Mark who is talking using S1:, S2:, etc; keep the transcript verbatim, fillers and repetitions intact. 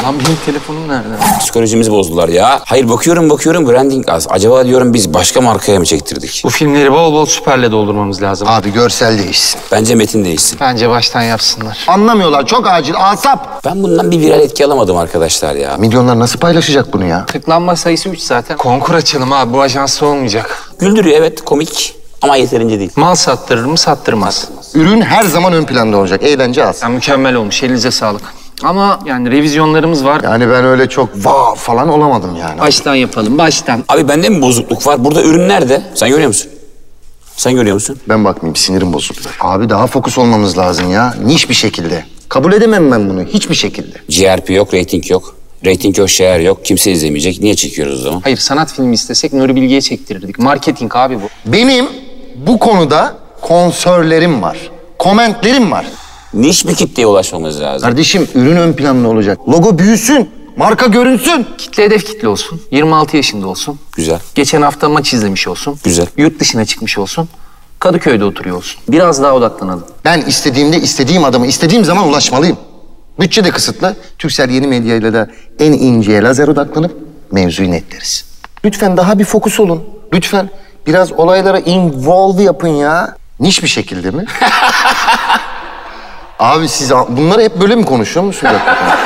S1: Lan benim telefonum nerede?
S2: Psikolojimizi bozdular ya. Hayır bakıyorum bakıyorum branding az. Acaba diyorum biz başka markaya mı çektirdik?
S1: Bu filmleri bol bol süperle doldurmamız lazım.
S3: Abi görsel değişsin.
S2: Bence metin değişsin.
S1: Bence baştan yapsınlar.
S3: Anlamıyorlar, çok acil, asap.
S2: Ben bundan bir viral etki alamadım arkadaşlar ya.
S3: Milyonlar nasıl paylaşacak bunu ya?
S1: Tıklanma sayısı üç zaten. Konkur açalım abi, bu ajansta olmayacak.
S2: Güldürüyor evet, komik ama yeterince değil.
S1: Mal sattırır mı? Sattırmaz.
S3: Ürün her zaman ön planda olacak, eğlence az.
S1: Yani mükemmel olmuş, elinize sağlık. Ama yani revizyonlarımız var.
S3: Yani ben öyle çok vav falan olamadım yani.
S1: Baştan yapalım, baştan.
S2: Abi bende mi bozukluk var? Burada ürün nerede? Sen görüyor musun? Sen görüyor musun?
S3: Ben bakmayayım, sinirim bozuldu. Abi daha fokus olmamız lazım ya, niş bir şekilde. Kabul edemem ben bunu, hiçbir şekilde.
S2: G R P yok, rating yok. Rating yok, share yok. Kimse izlemeyecek. Niye çekiyoruz o zaman?
S1: Hayır, sanat filmi istesek Nuri Bilge'ye çektirirdik. Marketing abi bu.
S3: Benim bu konuda konsörlerim var, komentlerim var.
S2: Niş bir kitleye ulaşmamız lazım.
S3: Kardeşim ürün ön planda olacak. Logo büyüsün, marka görünsün.
S1: Kitle hedef kitle olsun. yirmi altı yaşında olsun.
S2: Güzel.
S1: Geçen hafta maç izlemiş olsun.
S2: Güzel.
S1: Yurt dışına çıkmış olsun. Kadıköy'de oturuyor olsun. Biraz daha odaklanalım.
S3: Ben istediğimde istediğim adama istediğim zaman ulaşmalıyım. Bütçe de kısıtlı. Türksel Yeni Medya ile de en inceye lazer odaklanıp mevzuyu netleriz. Lütfen daha bir fokus olun. Lütfen biraz olaylara involve yapın ya. Niş bir şekilde mi? Abi siz bunları hep böyle mi konuşuyor musunuz?